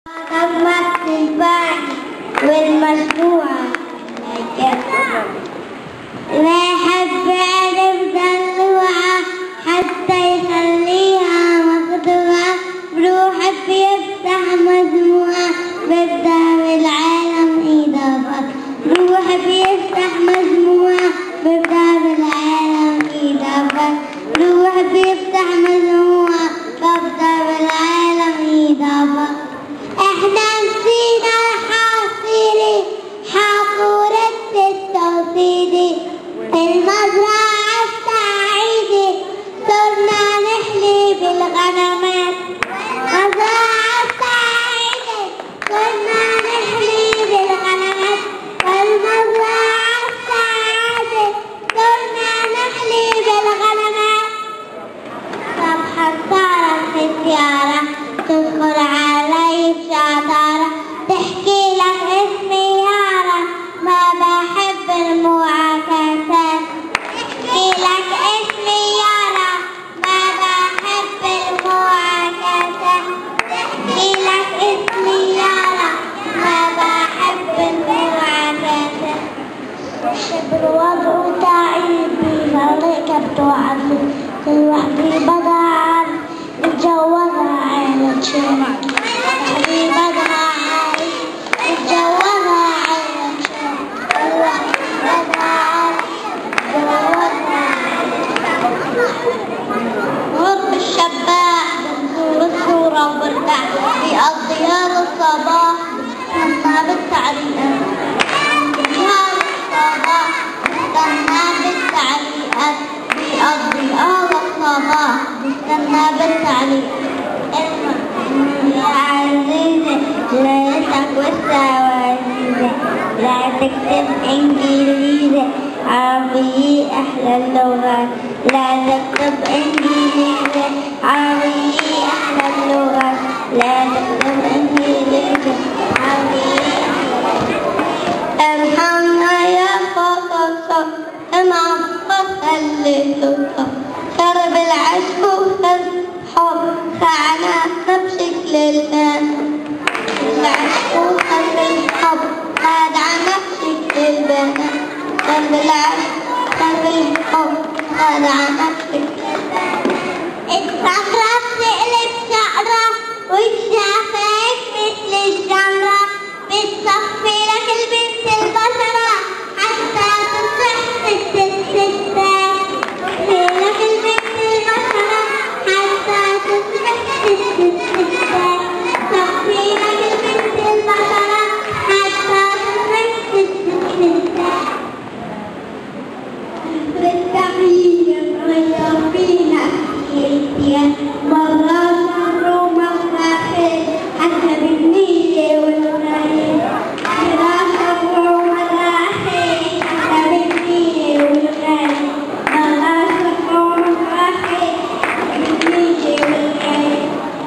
تمت البعد والمشروع لا يحب ألف دلوعة حتى يخليها مخدوعة بروح بيفتح مجموعة بيبدأ بالعالم إضافة بروح بيفتح مجموعة بيبدأ بالعالم إضافة بروح بيفتح مجموعة بيبدأ بالعالم إضافة احنا نسينا الحاصيلي حاضورة التوصيلي المزرعة السعيدة صرنا نحلي بالغنمات مزرعة السعيدة صرنا نحلي بالغنمات والمزرعة السعيدة صرنا نحلي بالغنمات صبحا صارت السيارة تدخل علي بشطارة تحكي لك اسمي يارا ما بحب المعاكسات تحكي لك اسمي يارا ما بحب المعاكسات تحكي لك اسمي يارا ما بحب المعاكسات بحب الوضع تعيبي ركبت وعدي لوحدي بدعم اتجوزها عيلة شيخ لوحدي بدعم اتجوزها عيلة شيخ لوحدي بدعم اتجوزها غرب الشباح بنزور الصورة وبرجع بيقضي هذا الصباح بستنى بالتعليقات هذا الصباح بستنى بالتعليقات بيقضي هذا الصباح بستنى بالتعليقات يا عزيزي ليلتك والسوازيزي لا تكتب انجليزي عربي احلى اللغات لا تكتب انجليزي عربي احلى اللغات لا تكتب انجليزي عربي ارحمنا يا فطاطا معفص اللي تطا شرب العشق والحب خعناها بشكل البنات العشق والحب خدعنا بشكل البنات شرب العشق والحب خدعنا بشكل البنات الصخرة بتقلب شقرة والشفايف مثل الجمرة بتصفي لك البنت البشرة حتى تصبح ست الستات تصفي لك البنت البشرة حتى تصبح ست الستات تصفي لك البنت البشرة حتى تصبح ست الستات بالتحية غيرينا كيتيا مرة شر ومرة خير حتى بالنية والخير مرة شر ومرة خير حتى بالنية والخير مرة شر ومرة خير حتى بالنية والخير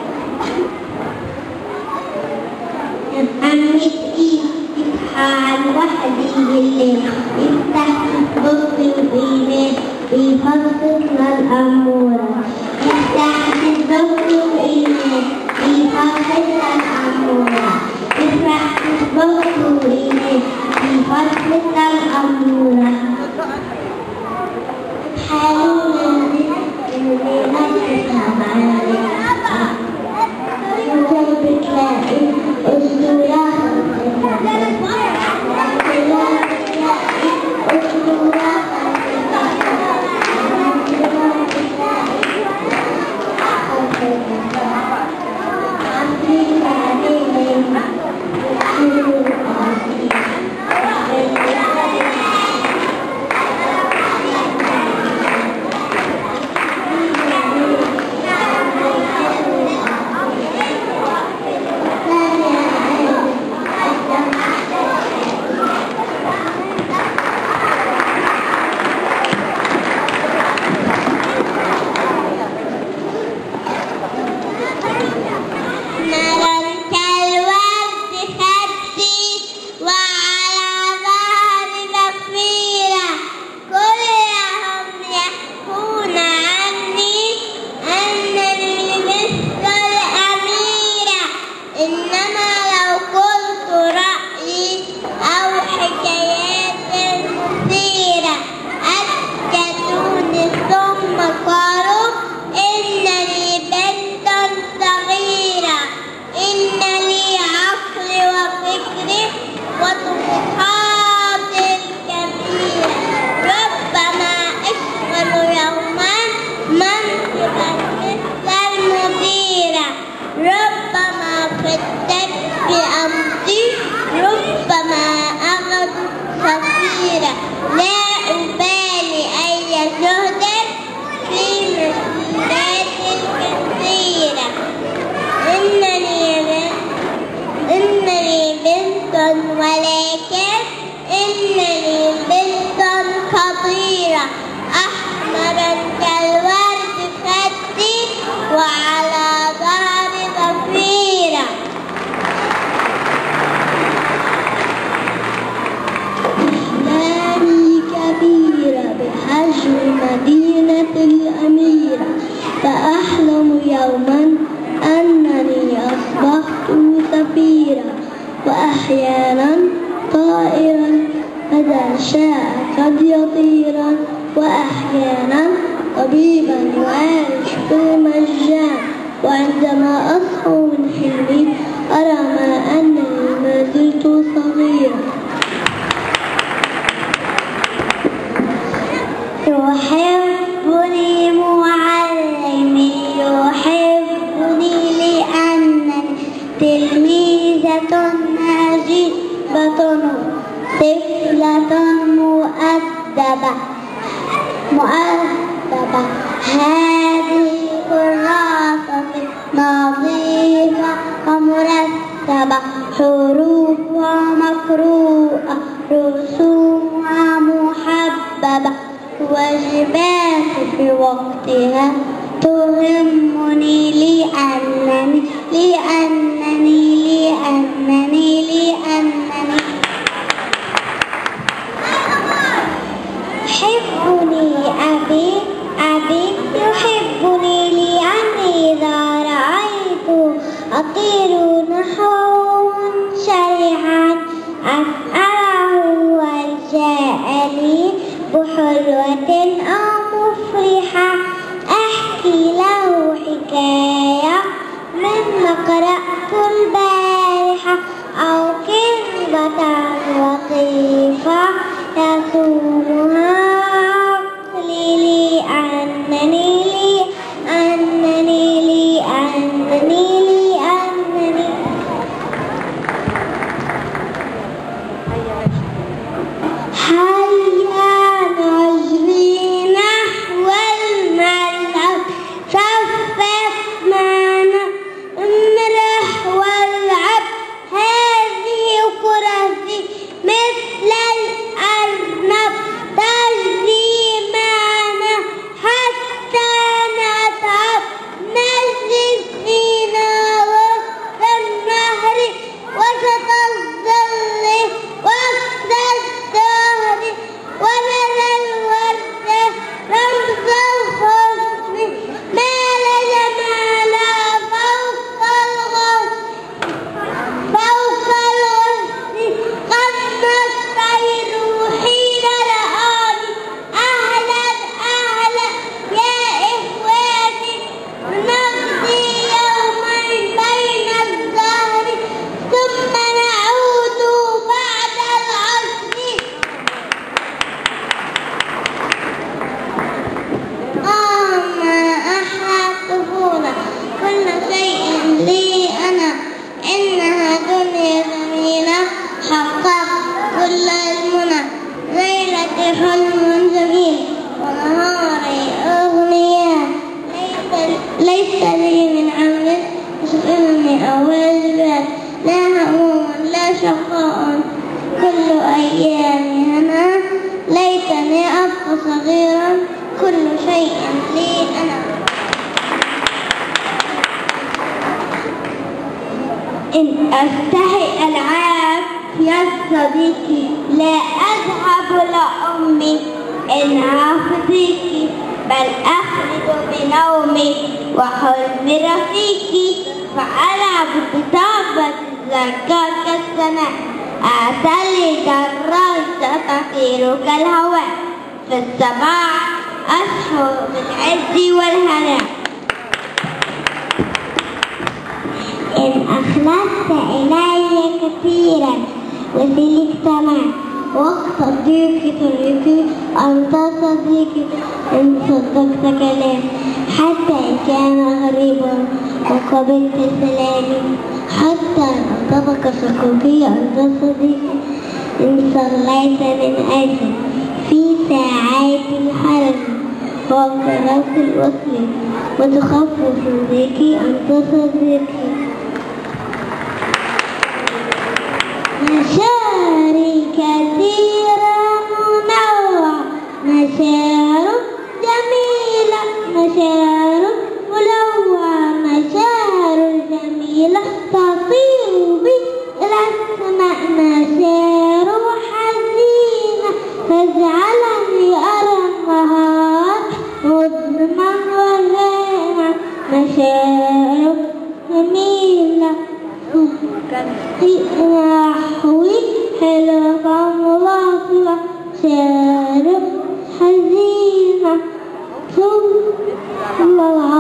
عمي يتحال وحدي بالليل يفتح بطي وإيميل بيفصلنا الأمورة يفتح بطي وإيميل بيفصلنا الأمورة يفتح بطي وإيميل بيفصلنا الأمورة حالونا اللي نفسها معانا وجنب تلاقي أسطورة Happy أنا لو قلت رأيي أو حكايات مثيرة أسكتوني ثم قالوا إنني بنت صغيرة، إن لي عقل وفكر وطموحات كبيرة. ربما أشغل يوما منصبا مثل المديرة، ربما فتت بأمضي، ربما أغد سفيرة. لا أبالي أي جهد في مسيرات كثيرة. إنني بنت ولكن إنني بنت خطيرة، أحمرا كالورد خدي وعلى ظهري ضفيرة. أحلامي كبيرة بحجم مدينة الأميرة، فأحلم يوما أنني أصبحت سفيرة، وأحيانا طائرا إذا شاء قد يطيرا، وأحيانا طبيبا يعالج بالمجان. وعندما أصحو من حلمي أرى ما أنني ما زلت صغيرة. يحبني معلمي، يحبني لأنني تلميذة نجيبة طفلة مؤدبة. هذه كراسة نظيفة ومرتبة، حروفها مقروءة، رسومها محببة، واجبات في وقتها تهمني لأنني يحبني أبي يحبني لأني إذا رأيت أطير نحوه منشرحا أسأله وجاء لي بحلوة أو مفرحة، أحكي له حكاية مما قرأت البارحة، أو كذبة لطيفة يصونها عقلي لأنني هيا نجري نحو الملعب، صفت معنا امرح والعب، هذه كرتي مثل الأرنب تجري معنا حتى نتعب، نجري فينا وسط النهر وسط الظل وسط الدهر، ونرى الورد رمز الحسن مال جمالها فوق الغصن قم الطير حين رآني، أهلا أهلا يا إخواني، نقضي يوما بين الزهر ثم نعود بعد العصر. ما أحلى الطفولة، كل شيء لي أنا، إنها دنيا جميلة حققت كل المنى، ليلة حلم جميل ونهاري أغنياء، ليس لي من عمل يشغلني أو واجبات، لا هموم لا شقاء كل أيامي هنا، ليتني أبقى صغيرا كل شيء لي أنا. إن أستحي ألعاب يا صديقي لا أذهب لأمي، إن حافظيكي بل أخلد بنومي وحلم رفيقي، فألعب بطابة زكاك السماء أعتلي جرست تطير كالهواء في الصباح أشعر بالعز والهناء. إن أخلصت إلي كثيرا وذلك سماء وقت الضيق طريقي أنت صديقي إن صدقت كلام حتى إن كان غريبا وقبلت سلامي حتى إن أنطبق شكوكي أنت صديقي إن صليت من أجل في ساعات الحرم وقرأت الوصل وتخفف صديقي أنت صديقي. مشاعري كثيرة منوعة مشاعر جميلة مشاعر ملوعة مشاعر جميلة تطير بي إلى السماء مشاعر حزينة تجعلني أرى النهار مظلما وغيما مشاعر جميلة نحوي حلوة مواصلة شارب حزينة ثم